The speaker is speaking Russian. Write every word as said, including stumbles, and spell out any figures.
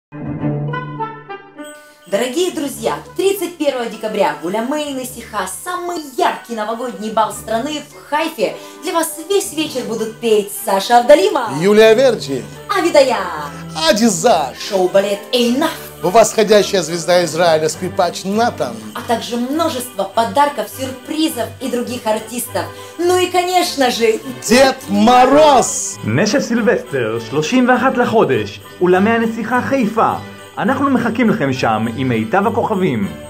Дорогие друзья, тридцать первого декабря Гулямейн и Сиха, самый яркий новогодний бал страны в Хайфе. Для вас весь вечер будут петь Саша Авдалима, Юлия Верди, Авидая, Адиза, шоу-балет Эйнаф, восходящая звезда Израиля скрипач Натан, а также множество подарков, сюрпризов и других артистов. Ну и, конечно же, Дед Мороз! נשף סילבסטר, שלושים ואחד לחודש, אולמי הנסיכה חיפה. אנחנו מחכים לכם שם עם מיטב הכוכבים.